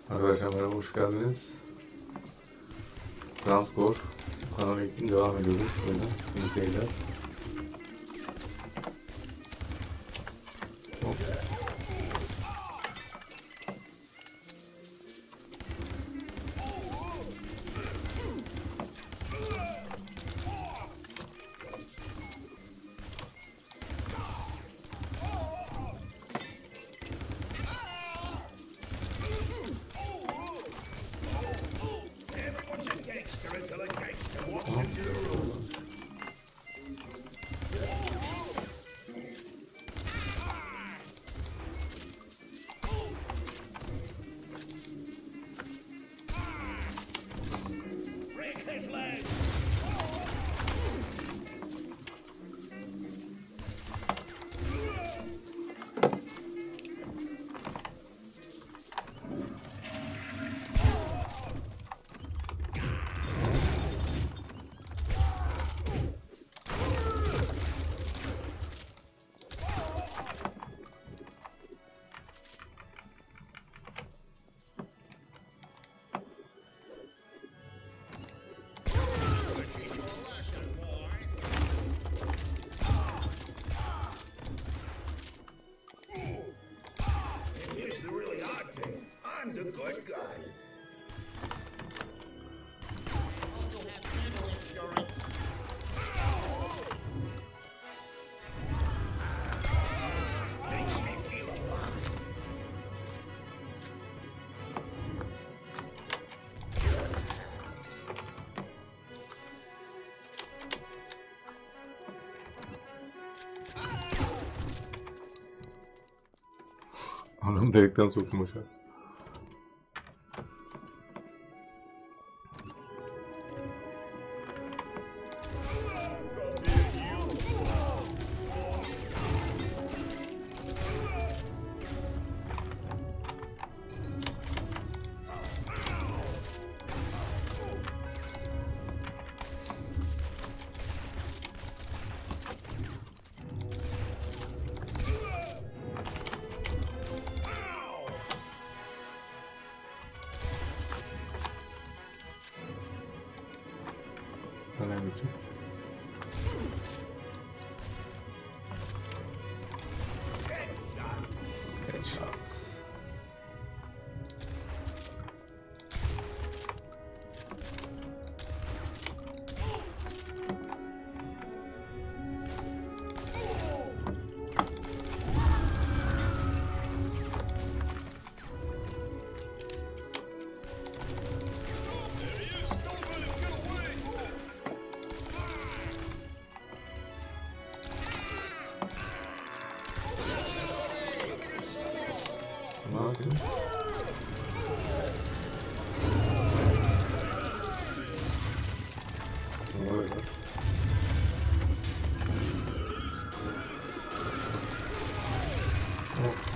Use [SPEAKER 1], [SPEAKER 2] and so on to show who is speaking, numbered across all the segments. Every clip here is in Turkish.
[SPEAKER 1] Arkadaşlar merhaba, hoş geldiniz. Transcore kanal eğitim devam ediyoruz. Böyle iyi seyirler. Hop.
[SPEAKER 2] Here's the really odd thing. I'm the good guy.
[SPEAKER 3] Also have dental insurance.
[SPEAKER 2] Makes me feel alive.
[SPEAKER 1] Adam delikten soktum aşağı. Nereye gideceğiz? Headshot. Ne yapıyorsun? Ne oluyor lan? Hop.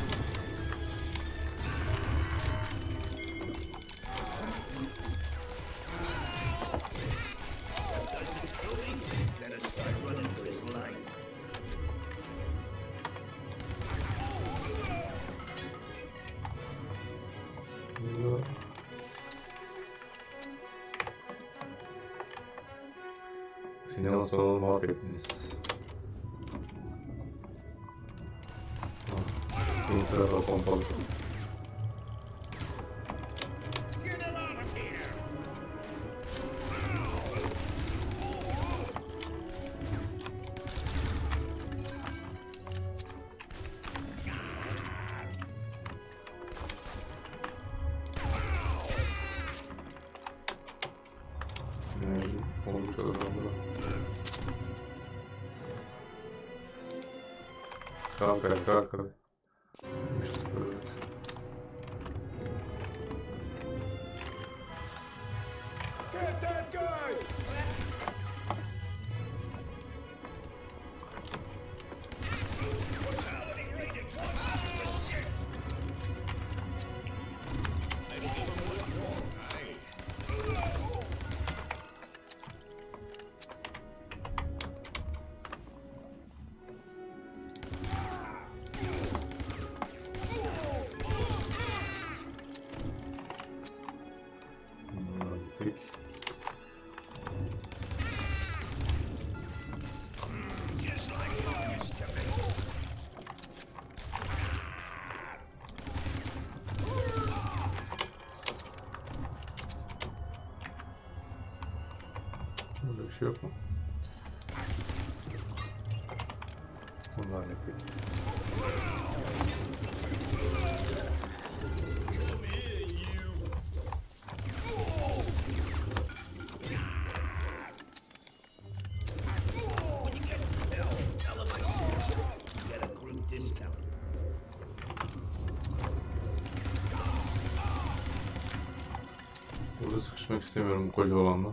[SPEAKER 2] Then I start running for his life.
[SPEAKER 1] Burada sinema salonu mahvettiniz. Şimdi sırada pompalısı.
[SPEAKER 2] Get him out of here!
[SPEAKER 1] Olmuş adamlara. Kalk hadi, kalk hadi. İşte böyle.
[SPEAKER 2] Get that guy! Mortality rate at 100%. I don't give him what for, right?
[SPEAKER 1] hallettik.
[SPEAKER 2] Just like you used to be.
[SPEAKER 1] Burada bir şey yok mu? Bunu da hallettik.
[SPEAKER 2] When you get the bell, tell them I sent you. Get a group discount.
[SPEAKER 1] Burada sıkışmak istemiyorum bu koca olanla.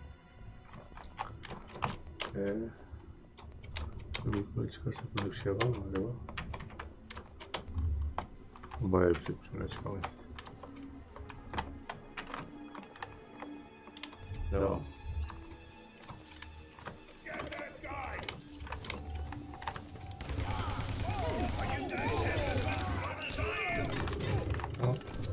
[SPEAKER 1] Böyle çıkarsak burada bir şey var mı acaba? Bayağı bir şey yok. Şöyle çıkamayız. Devam.
[SPEAKER 2] Get that guy! Are you guys having as much fun as I am?
[SPEAKER 1] Ha?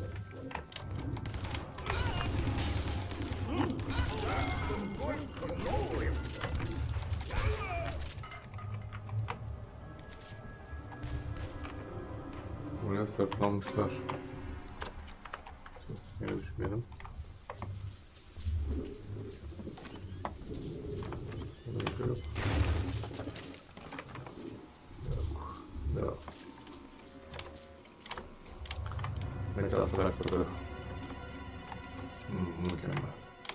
[SPEAKER 1] Buraya saklanmışlar. Yine düşmeyelim. Burada bir şey yok. Yok. Yok. Metal bırakmadı. Mükemmel.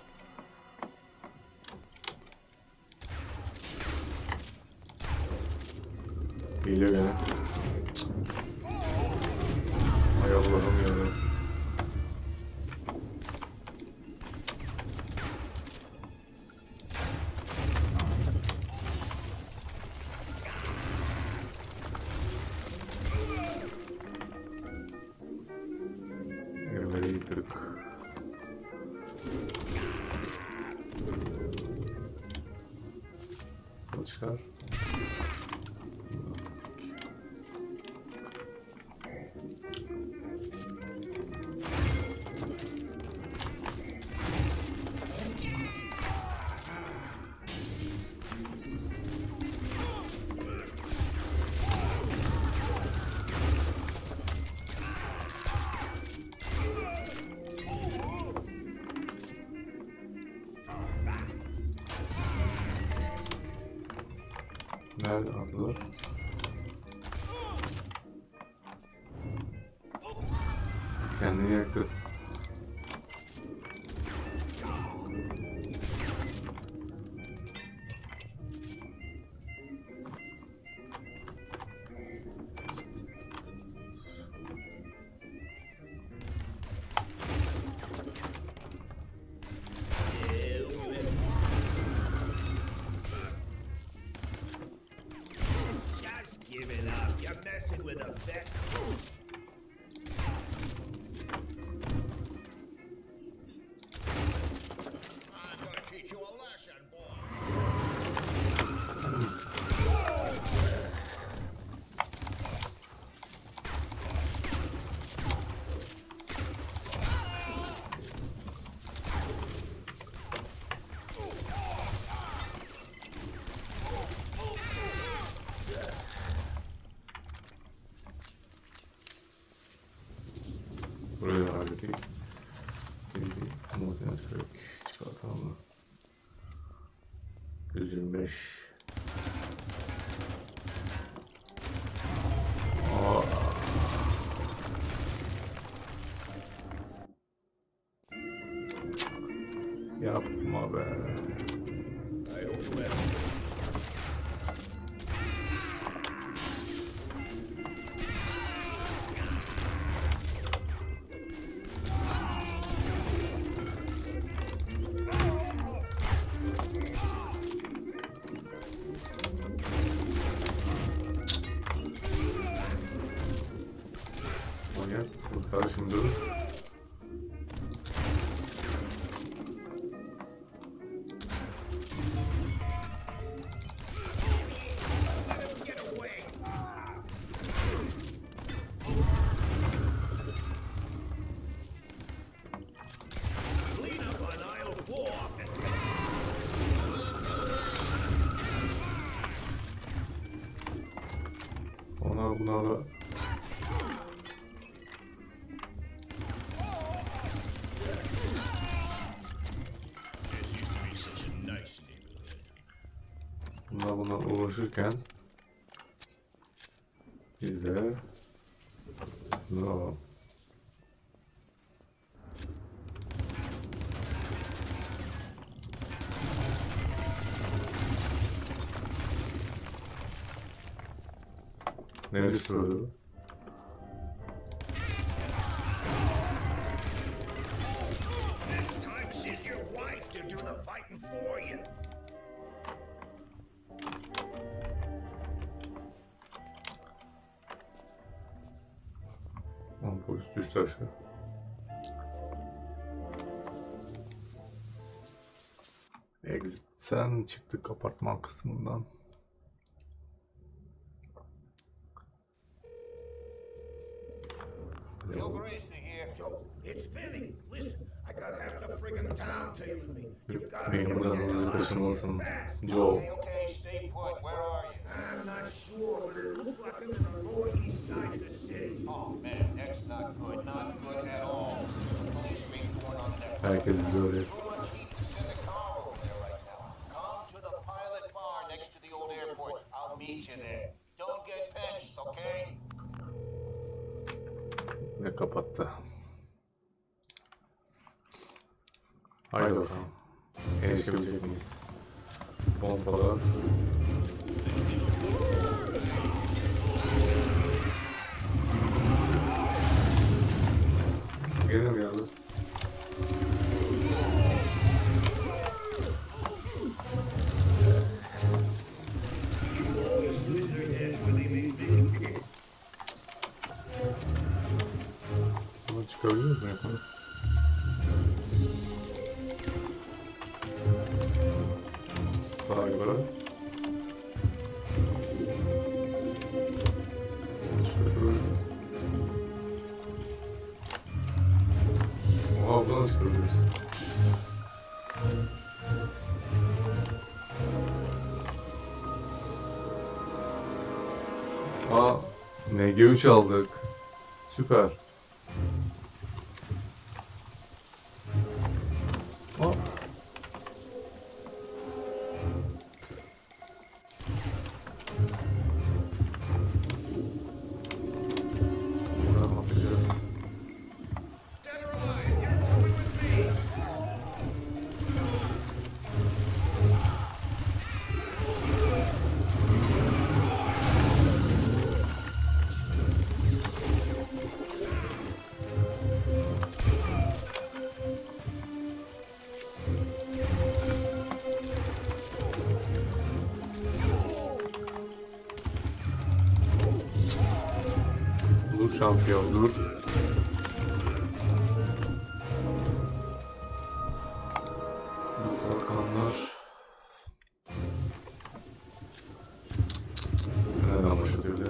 [SPEAKER 1] Geliyor gene. Hay Allah'ım ya. Evleri yıktık. Kılıçlar. Nerede aldılar? Kendini yaktı.
[SPEAKER 2] Just give it up. You're messing with a vet.
[SPEAKER 3] I'm gonna teach you a lesson, boy.
[SPEAKER 1] Burayı da hallettik. Şimdi muhtemelen kırık çıkartalım mı? 125. Aa. Yapma be.
[SPEAKER 2] I hope you have.
[SPEAKER 1] Manyak mısın kardeşim, dur.
[SPEAKER 2] Get away! Clean up on aisle
[SPEAKER 1] bunlarla
[SPEAKER 3] This used to be such a nice neighborhood.
[SPEAKER 1] bunlar uğraşırken biz de bunları alalım. Neresi söylüyor?
[SPEAKER 3] Next time, send your wife to do the fighting for you.
[SPEAKER 1] Polis düştü aşağı. Exit'ten çıktık apartman kısmından.
[SPEAKER 4] Joe Grayson here.
[SPEAKER 2] Joe, it's Vinny. Listen, I got half the friggin' town tailing me. You gotta
[SPEAKER 1] Benim
[SPEAKER 2] get
[SPEAKER 1] buradan
[SPEAKER 2] me
[SPEAKER 1] hızlı
[SPEAKER 2] this
[SPEAKER 1] kaçırmalısın.
[SPEAKER 2] fast.
[SPEAKER 1] Joe.
[SPEAKER 4] Okay, stay put. Where are you?
[SPEAKER 2] I'm not sure, but it looks like I'm in the lower east side of the city.
[SPEAKER 4] Oh man, that's not good. Not good at all. There's a police raid going on in that.
[SPEAKER 1] Herkes biliyor.
[SPEAKER 4] Too much heat to send a car over there right now. Come to the Pilot Bar next to the old airport. I'll meet you there. Don't get pinched, okay?
[SPEAKER 1] Ve kapattı. Haydi bakalım. Erişebilecek miyiz? Pompalar. Gene mi geldi?
[SPEAKER 2] This lizard head really made me kick.
[SPEAKER 1] Bunu çıkabiliyor muyum? Yapalım. Daha yukarı. Çıkabiliyor. Oha, buradan çıkabiliyoruz. Aa, MG3 aldık. Süper. Aa. Buradan bakacağız.
[SPEAKER 3] Dead or alive, you're coming with me.
[SPEAKER 1] Dur şampiyon, dur. Kalkanlar. Nereden başlıyor?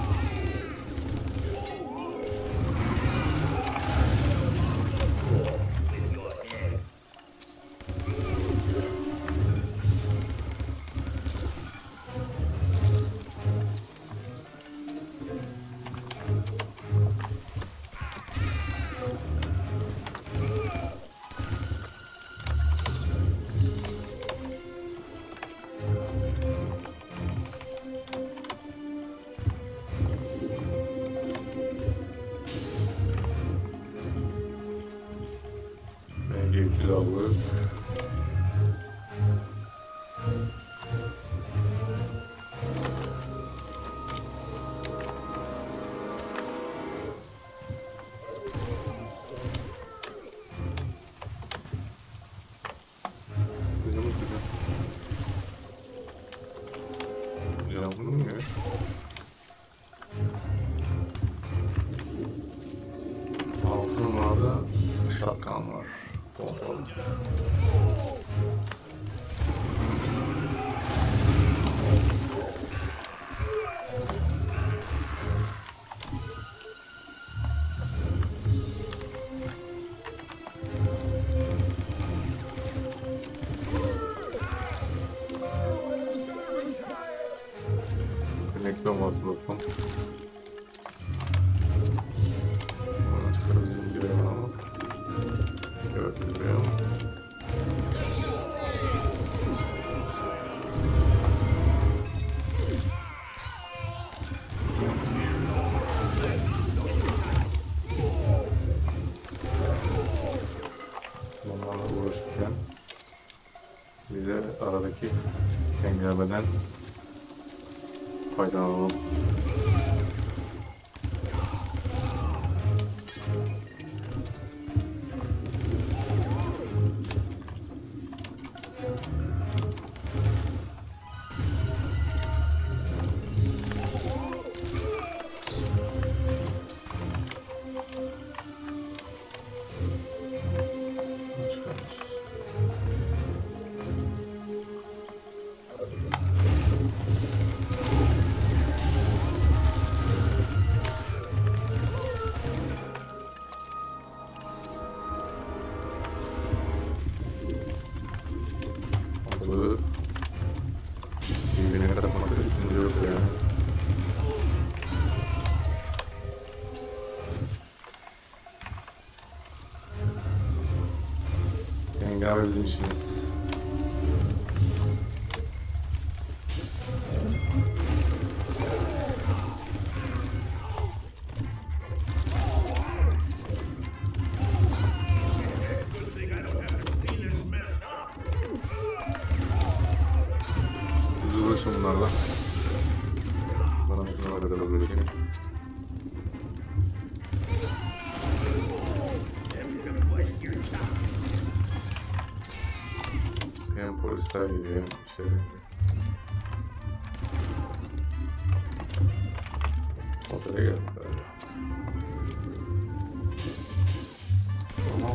[SPEAKER 2] With your head.
[SPEAKER 1] MG3 aldık. Güzel mi güzel? Güzel bunu mu ya? Altı numarada şatkan var. Pompalı. Emekli olmaz dostum. gitmişken bize aradaki engellemeden faydalanalım. Birbirine katmak üstünde yok ya. Engar bizim işimiz.
[SPEAKER 3] Good thing I don't have to clean this mess up.
[SPEAKER 1] Siz uğraşın bunlarla. Bana şuna kadar öldüreceğim. Hem polisler geliyor hem şey. Otele geldik galiba. Tamam.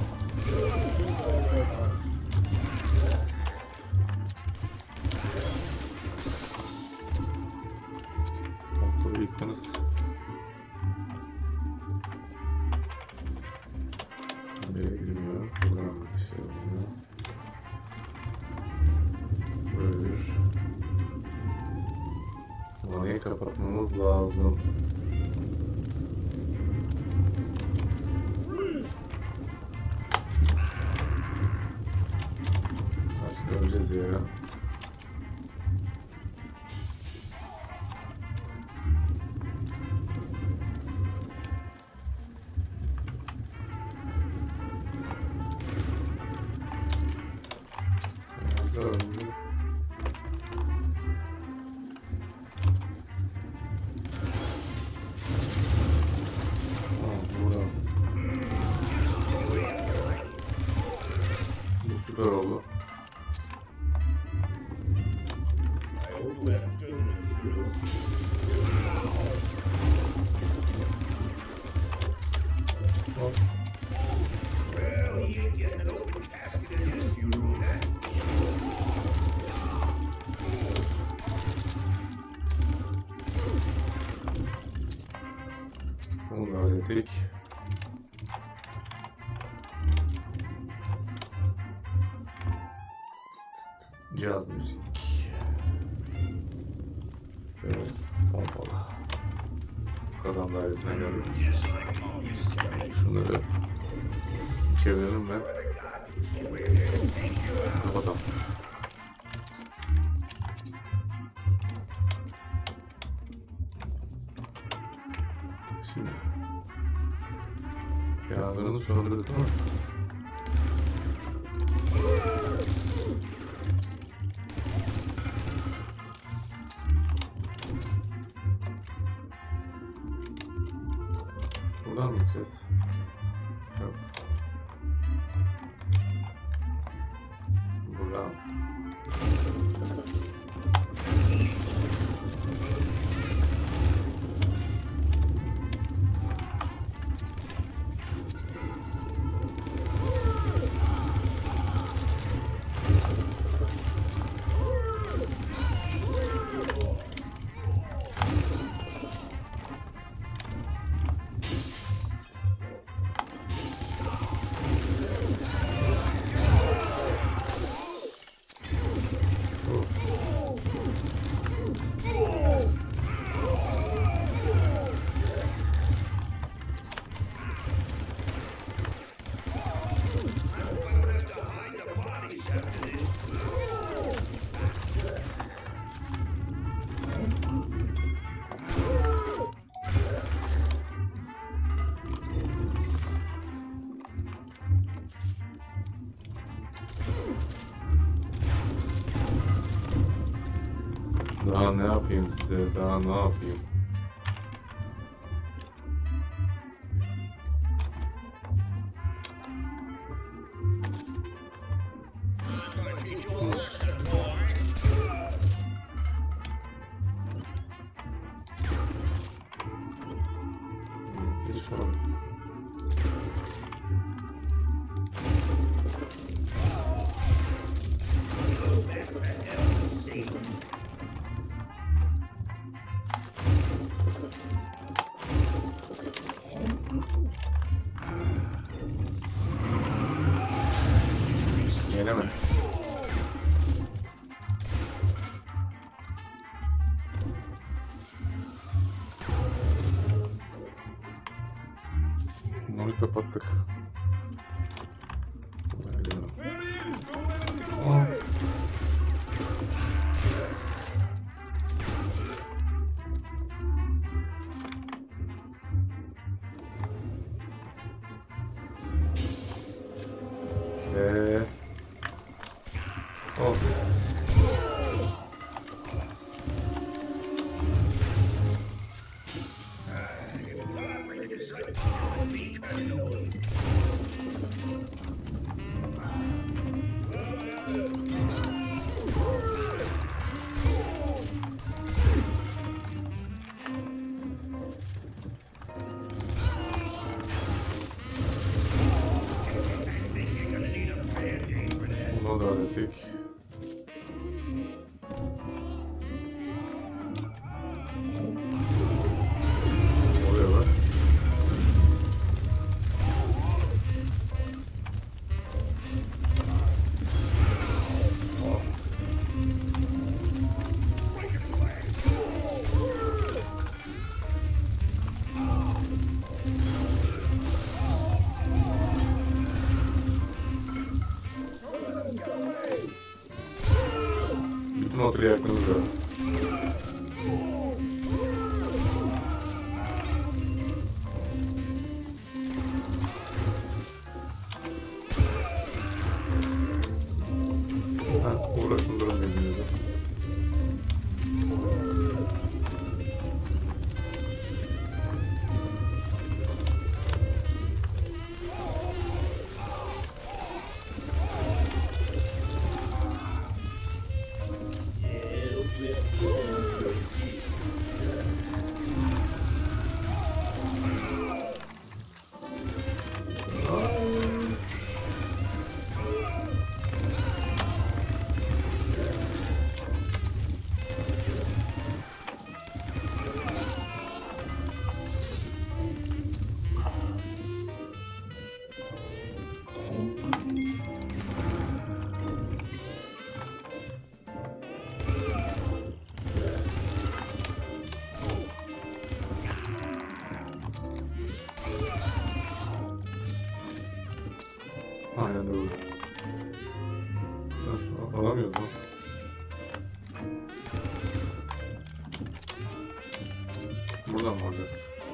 [SPEAKER 1] Kontrolü yıktınız. Nereye girmiyor? Buradan bir şey oluyor. Böyle bir vanayı kapatmamız lazım. Artık göreceğiz ya. Öldü. Burada. Bu süper oldu.
[SPEAKER 3] I hope that doesn't shoot us. Well, he ain't getting an open casket in his funeral net.
[SPEAKER 1] Bunu da hallettik. Caz müzik. Evet, pompalı. Kazan dairesine geldik.
[SPEAKER 3] Just like he used to be.
[SPEAKER 1] Şunları çevirelim ve kapatalım. Şimdi yağlarını söndürdük değil mi? Buradan mı gideceğiz? Yok. Buradan. Daha ne yapayım size? Daha ne yapayım?
[SPEAKER 3] I'm gonna teach you a lesson, boy.
[SPEAKER 1] Hiç kalmadı. Gelemem. Onu kapattık. Buradan gidelim. Aa. Oh.
[SPEAKER 3] Probably decided to be canola.
[SPEAKER 1] Bunu da hallettik. Ne oluyor lan? Bütün oturuyor yakınımızda. Ha, uğraşın durun birbirinize. Aynen doğru. Alamıyoruz lan. Buradan mı alacağız?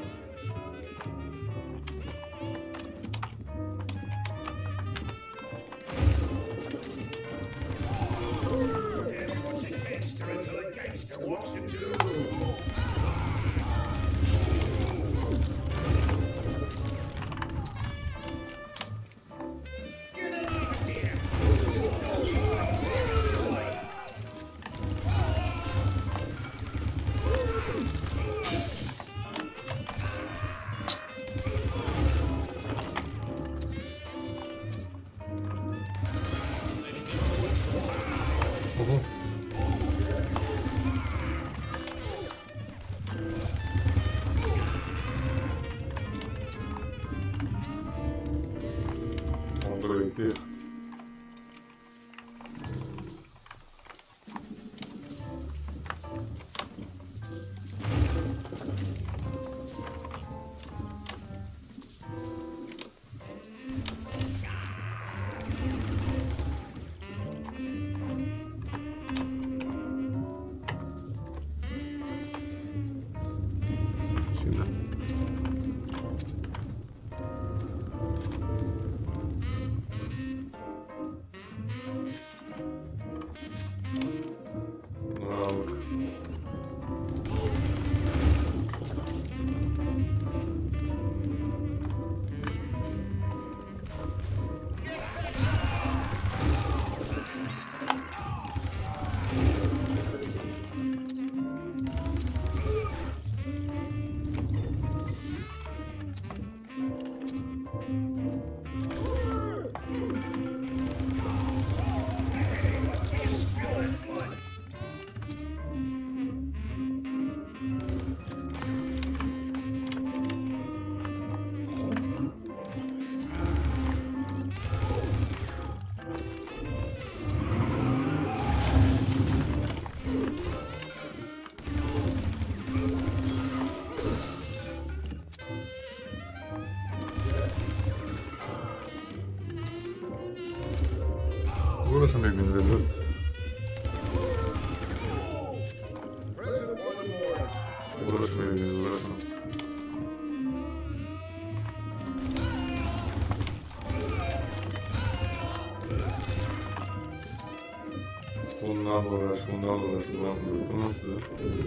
[SPEAKER 3] Everyone's a gangster until a gangster walks into the room. Get out of here!
[SPEAKER 1] Oho. Onları bekliyor. Uğraşın bir gün Rezat.
[SPEAKER 3] Present order board.
[SPEAKER 1] Uğraşın bir gün uğraşın. Bundan uğraş, bundan uğraş, bundan uğraş. Bu nasıl?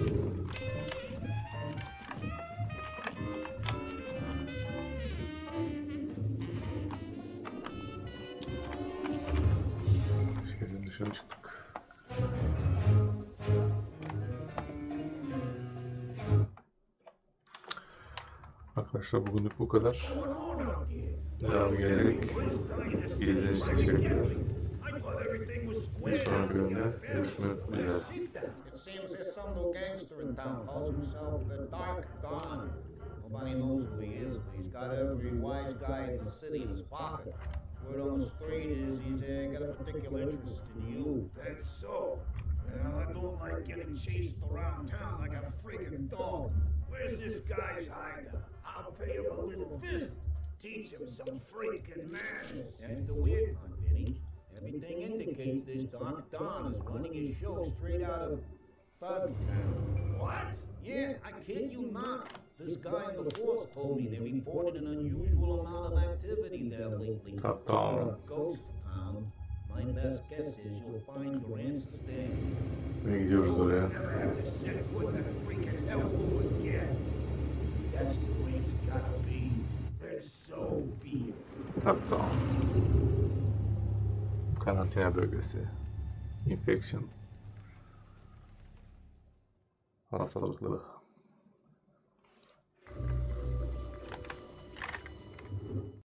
[SPEAKER 1] Şehrin dışına çıktık. Arkadaşlar bugünlük bu kadar. Devam gelecek. İzlediğiniz için teşekkürler.
[SPEAKER 3] I thought everything was
[SPEAKER 1] Bir
[SPEAKER 3] square.
[SPEAKER 1] sonraki bölümde görüşmek üzere.
[SPEAKER 5] It seems there's some little gangster in town, calls himself the Dark Dawn. Nobody knows who he is, but he's got every wise guy in the city in his pocket. Word on the street is he's got a particular interest in you.
[SPEAKER 3] That's so. Well, I don't like getting chased around town like a friggin' dog. Where's this guy's hideout? I'll pay him a little visit. Teach him some freaking manners.
[SPEAKER 5] That's the weird part, Vinny. Everything indicates this Dark Dawn is running his show straight out of Thugtown.
[SPEAKER 3] What?
[SPEAKER 5] Yeah, I kid you not. This guy in the force told me they reported an unusual amount of activity there lately.
[SPEAKER 1] Thugtown.
[SPEAKER 5] Ghost Town. My best guess is you'll find your answers there.
[SPEAKER 1] Ve gidiyoruz oraya.
[SPEAKER 3] Never have to set foot in that freaking hellhole again. That's the way it's gotta be. Then so be it.
[SPEAKER 1] Thugtown. Karantina bölgesi. Infection. Hastalıklı.